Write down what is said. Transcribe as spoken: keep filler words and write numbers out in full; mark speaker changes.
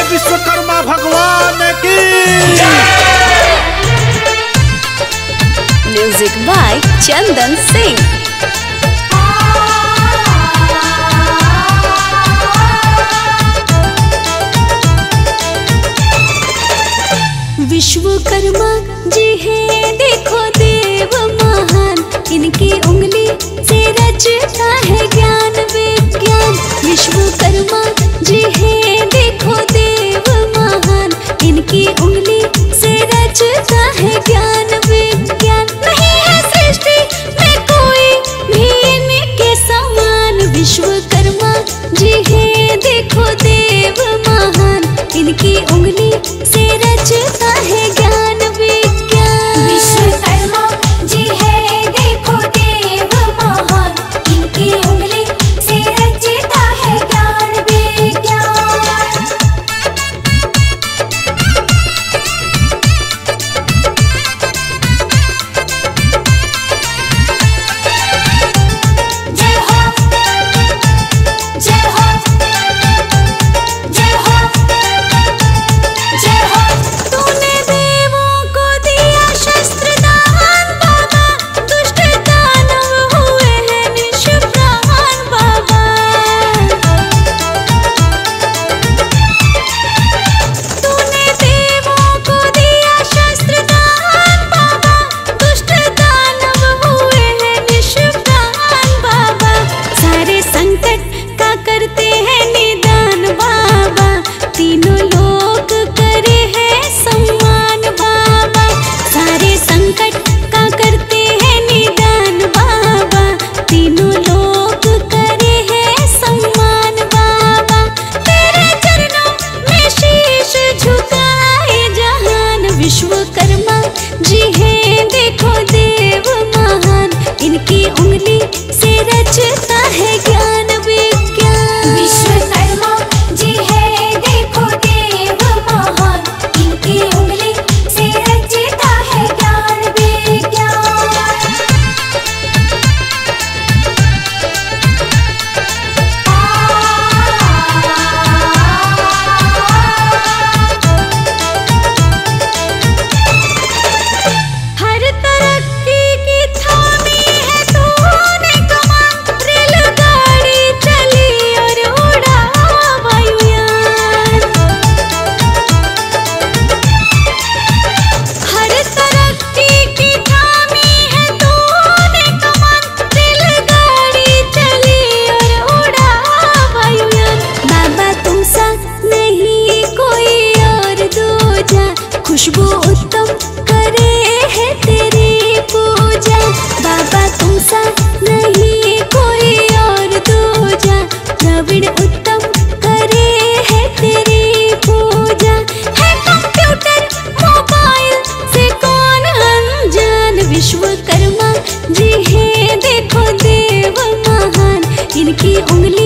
Speaker 1: विश्वकर्मा भगवान की।
Speaker 2: Music by Chandan Singh. Vishwakarma ji है देखो देव महान, इनकी उंगली से रचता है ज्ञान विज्ञान। विश्वकर्मा जी है देखो देव महान, इनकी उंगली से रचता है ज्ञान विज्ञान। नहीं है सृष्टि में कोई भी इनके समान। विश्वकर्मा जी है देखो देव महान, इनकी उंगली से रचता है ज्ञान विज्ञान।
Speaker 3: विश्वकर्मा जी है देखो देव महान, इनकी उंगली से रचता है ज्ञान विज्ञान। जय हो जय हो जय हो जय हो।
Speaker 2: तूने देवों को दिया शस्त्र दान बाबा, दुष्ट दानव हुए हैं निष्प्रहार बाबा। तूने देवों को दिया शस्त्र दान बाबा, दुष्ट दानव हुए हैं निष्प्रहार बाबा। सारे संकट का करते हैं निदान बाबा, तीनों लोग करे हैं सम्मान बाबा। सारे संकट का करते हैं निदान बाबा, तीनों लोग करे हैं सम्मान बाबा। तेरे चरणों में शीश झुकाए जहान। विश्वकर्मा जी है देखो देव महान, इनकी उंगली से रचता है ज्ञान विज्ञान।
Speaker 3: विश्वकर्मा जी है देखो देव महान, इनकी उंगली से रचता है ज्ञान विज्ञान।
Speaker 2: हर तरक्की की थामी है तूने कमान, रेलगाड़ी चली और उड़ा वायुयान। हर तरक्की की थामी है तूने कमान, रेलगाड़ी चली और उड़ा वायुयान। बाबा तुम सा नहीं कोई और दूजा, खुशबू उत्तम करे है तेरी पूजा। बाबा तुम सा नहीं कोई और दूजा, द्रविड़ उत्तम करे है तेरी पूजा। है कंप्यूटर मोबाइल से कौन अनजान। विश्वकर्मा जी है देखो देव महान, इनकी उंगली